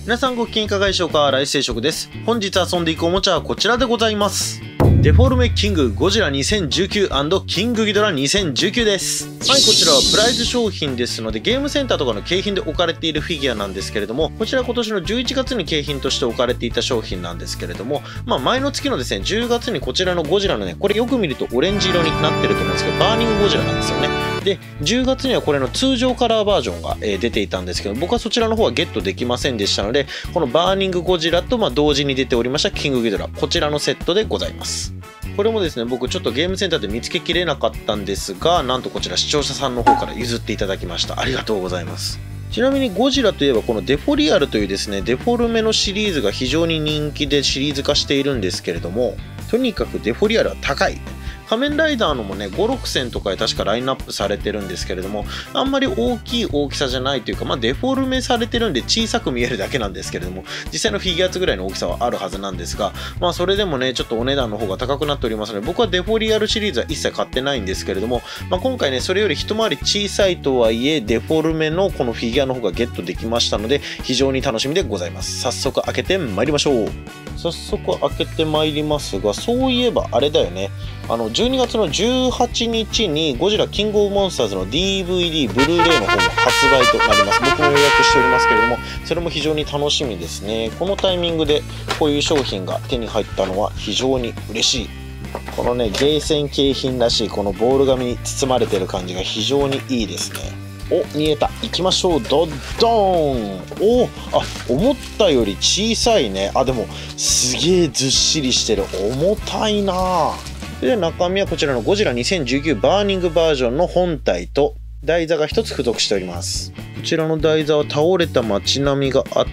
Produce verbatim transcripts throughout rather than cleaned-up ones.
皆さんご機嫌いかがでしょうか。来世食です。本日遊んでいくおもちゃはこちらでございます。デフォルメキングゴジラにせんじゅうきゅう & キングギドラにせんじゅうきゅうです。はい、こちらはプライズ商品ですので、ゲームセンターとかの景品で置かれているフィギュアなんですけれども、こちら今年のじゅういちがつに景品として置かれていた商品なんですけれども、まあ前の月のですね、じゅうがつにこちらのゴジラのね、これよく見るとオレンジ色になってると思うんですけど、バーニングゴジラなんですよね。で、じゅうがつにはこれの通常カラーバージョンが、えー、出ていたんですけど、僕はそちらの方はゲットできませんでしたので、このバーニングゴジラとまあ同時に出ておりましたキングギドラ、こちらのセットでございます。これもですね、僕ちょっとゲームセンターで見つけきれなかったんですが、なんとこちら視聴者さんの方から譲っていただきました。ありがとうございます。ちなみにゴジラといえばこのデフォリアルというですね、デフォルメのシリーズが非常に人気でシリーズ化しているんですけれども、とにかくデフォリアルは高い。仮面ライダーのもね、ご、ろくせんとかで確かラインナップされてるんですけれども、あんまり大きい大きさじゃないというか、まあデフォルメされてるんで小さく見えるだけなんですけれども、実際のフィギュアツぐらいの大きさはあるはずなんですが、まあそれでもね、ちょっとお値段の方が高くなっておりますので、僕はデフォリアルシリーズは一切買ってないんですけれども、まあ今回ね、それより一回り小さいとはいえ、デフォルメのこのフィギュアの方がゲットできましたので、非常に楽しみでございます。早速開けてまいりましょう。早速開けてまいりますが、そういえばあれだよね。あの、じゅうにがつのじゅうはちにちにゴジラキングオブモンスターズの ディーブイディー、ブルーレイの方も発売となります。僕も予約しておりますけれども、それも非常に楽しみですね。このタイミングでこういう商品が手に入ったのは非常に嬉しい。このね、ゲーセン景品らしいこのボール紙に包まれてる感じが非常にいいですね。お、見えた。行きましょう。ドッドーン。お、あ、思ったより小さいね。あ、でも、すげえずっしりしてる。重たいな。で、中身はこちらのゴジラにせんじゅうきゅうバーニングバージョンの本体と台座が一つ付属しております。こちらの台座は倒れた街並みがあって、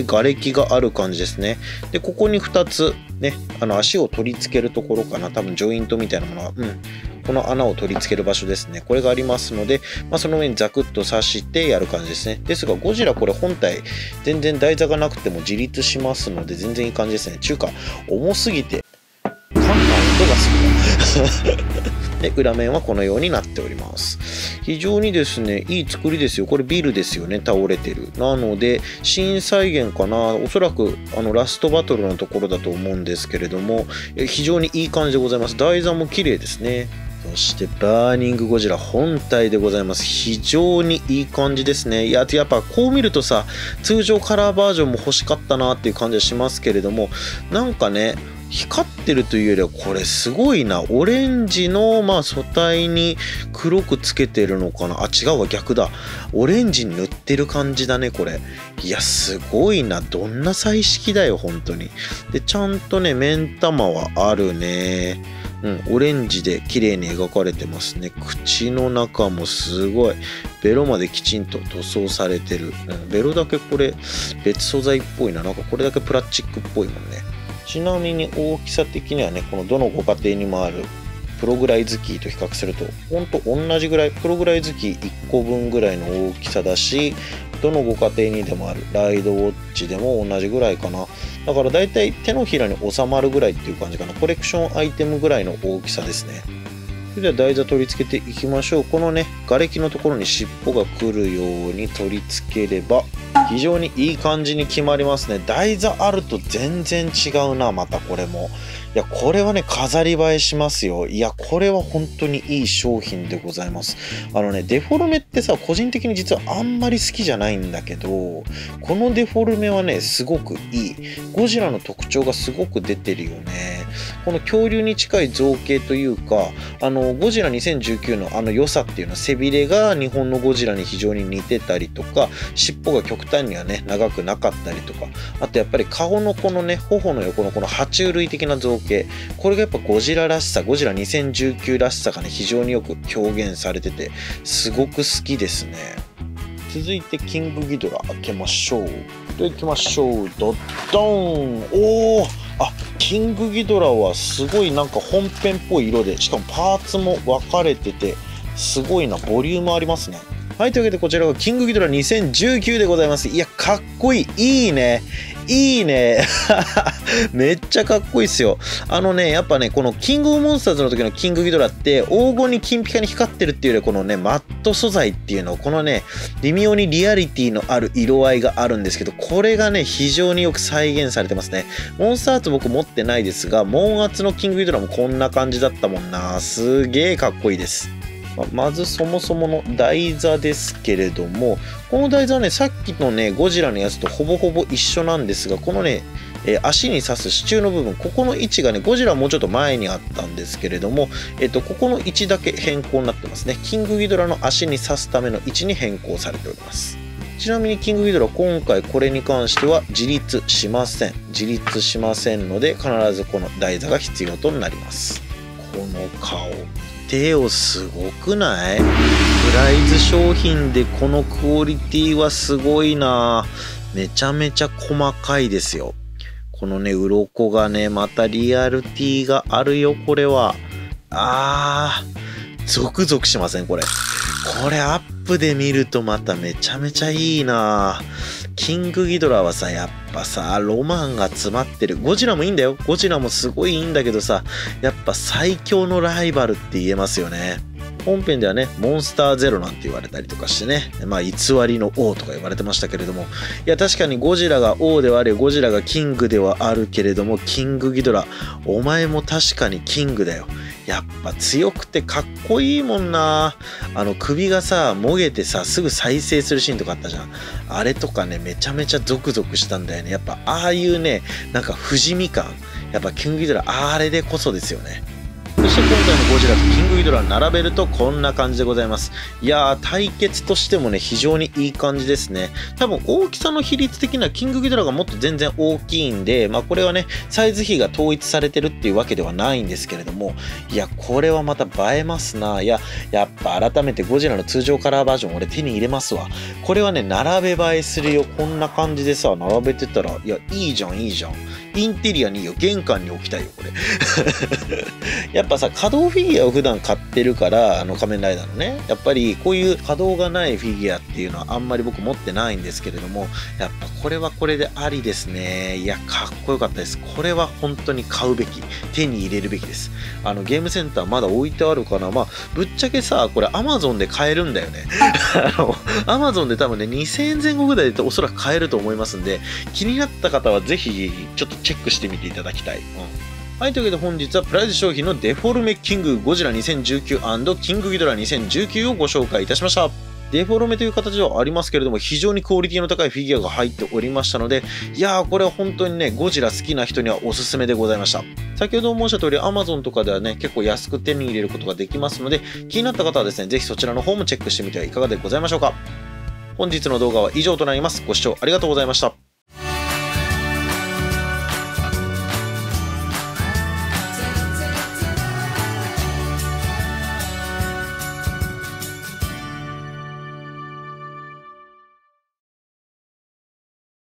瓦礫がある感じですね。で、ここにふたつ、ね、あの足を取り付けるところかな。多分ジョイントみたいなものが、うん。この穴を取り付ける場所ですね。これがありますので、まあ、その上にザクッと刺してやる感じですね。ですが、ゴジラこれ本体、全然台座がなくても自立しますので、全然いい感じですね。中華、重すぎて、カンカン音がする。で、裏面はこのようになっております。非常にですね、いい作りですよ。これビルですよね、倒れてる。なので、新再現かな。おそらく、あの、ラストバトルのところだと思うんですけれども、非常にいい感じでございます。台座も綺麗ですね。そしてバーニングゴジラ本体でございます。非常にいい感じですね。いや、やっぱこう見るとさ、通常カラーバージョンも欲しかったなっていう感じはしますけれども、なんかね、光ってるというよりはこれすごいな。オレンジのまあ素体に黒くつけてるのかな。あ、違うわ、逆だ。オレンジに塗ってる感じだね、これ。いや、すごいな。どんな彩色だよ、本当に。で、ちゃんとね、目ん玉はあるね。うん、オレンジで綺麗に描かれてますね。口の中もすごい。ベロまできちんと塗装されてる。うん、ベロだけこれ別素材っぽいな。なんかこれだけプラスチックっぽいもんね。ちなみに大きさ的にはね、このどのご家庭にもあるプログライズキーと比較すると、ほんと同じぐらい、プログライズキーいっこぶんぐらいの大きさだし、どのご家庭にでもあるライドウォッチでも同じぐらいかな。だからだいたい手のひらに収まるぐらいっていう感じかな。コレクションアイテムぐらいの大きさですね。それでは台座取り付けていきましょう。このね、瓦礫のところに尻尾が来るように取り付ければ、非常にいい感じに決まりますね。台座あると全然違うな、またこれも。いや、これはね、飾り映えしますよ。いや、これは本当にいい商品でございます。あのね、デフォルメってさ、個人的に実はあんまり好きじゃないんだけど、このデフォルメはね、すごくいい。ゴジラの特徴がすごく出てるよね。この恐竜に近い造形というか、あの、ゴジラにせんじゅうきゅうのあの良さっていうのは背びれが日本のゴジラに非常に似てたりとか、尻尾が極端にはね、長くなかったりとか、あとやっぱり顔のこのね、頬の横のこの爬虫類的な造形、これがやっぱゴジラらしさ、ゴジラにせんじゅうきゅうらしさがね、非常によく表現されてて、すごく好きですね。続いてキングギドラ開けましょう。で、行きましょう。ドッドーン。おー、あ、キングギドラはすごいなんか本編っぽい色で、しかもパーツも分かれてて、すごいな、ボリュームありますね。はい、というわけでこちらがキングギドラにせんじゅうきゅうでございます。いや、かっこいい。いいね。 いいねめっちゃかっこいいっすよ。あのね、やっぱね、このキングオブモンスターズの時のキングギドラって黄金に金ピカに光ってるっていうよりこのね、マット素材っていうの、このね、微妙にリアリティのある色合いがあるんですけど、これがね、非常によく再現されてますね。モンスターアーツ僕持ってないですが、モンアツのキングギドラもこんな感じだったもんな。すげえかっこいいです。まずそもそもの台座ですけれども、この台座はね、さっきのね、ゴジラのやつとほぼほぼ一緒なんですが、このね、えー、足に刺す支柱の部分、ここの位置がね、ゴジラはもうちょっと前にあったんですけれども、えっと、ここの位置だけ変更になってますね。キングギドラの足に刺すための位置に変更されております。ちなみにキングギドラ、今回これに関しては自立しません。自立しませんので、必ずこの台座が必要となります。この顔。手をすごくない？プライズ商品でこのクオリティはすごいな。めちゃめちゃ細かいですよ。このね、鱗がね、またリアルティがあるよ、これは。あー、ゾクゾクしません、これ。これアップで見るとまためちゃめちゃいいな。キングギドラはさ、やっぱさ、ロマンが詰まってる。ゴジラもいいんだよ。ゴジラもすごいいいんだけどさ、やっぱ最強のライバルって言えますよね。本編ではね、モンスターゼロなんて言われたりとかしてね、まあ偽りの王とか言われてましたけれども、いや確かにゴジラが王ではあり、ゴジラがキングではあるけれども、キングギドラ、お前も確かにキングだよ。やっぱ強くてかっこいいもんな。あの首がさ、もげてさ、すぐ再生するシーンとかあったじゃん。あれとかね、めちゃめちゃゾクゾクしたんだよね。やっぱああいうね、なんか不死身感。やっぱキングギドラ、あれでこそですよね。そして今回のゴジラとキングギドラ並べるとこんな感じでございます。いやー、対決としてもね、非常にいい感じですね。多分大きさの比率的にはキングギドラがもっと全然大きいんで、まあこれはね、サイズ比が統一されてるっていうわけではないんですけれども、いや、これはまた映えますな。いや、やっぱ改めてゴジラの通常カラーバージョン俺手に入れますわ。これはね、並べ映えするよ。こんな感じでさ、並べてたら、いや、いいじゃん、いいじゃん。インテリアにいいよ。玄関に置きたいよ、これ。やっぱさ、可動フィギュアを普段買ってるから、あの仮面ライダーのね、やっぱりこういう可動がないフィギュアっていうのはあんまり僕持ってないんですけれども、やっぱこれはこれでありですね。いや、かっこよかったです。これは本当に買うべき。手に入れるべきです。あの、ゲームセンターまだ置いてあるかな。まあ、ぶっちゃけさ、これ Amazon で買えるんだよね。あの、Amazon で多分ね、にせんえんぜん後ぐらいでおそらく買えると思いますんで、気になった方はぜひちょっとチェックしてみていただきたい。うん。はい、というわけで本日はプライズ商品のデフォルメキングゴジラにせんじゅうきゅう& キングギドラにせんじゅうきゅうをご紹介いたしました。デフォルメという形ではありますけれども、非常にクオリティの高いフィギュアが入っておりましたので、いやー、これは本当にね、ゴジラ好きな人にはおすすめでございました。先ほど申した通り Amazon とかではね、結構安く手に入れることができますので、気になった方はですね、ぜひそちらの方もチェックしてみてはいかがでございましょうか。本日の動画は以上となります。ご視聴ありがとうございました。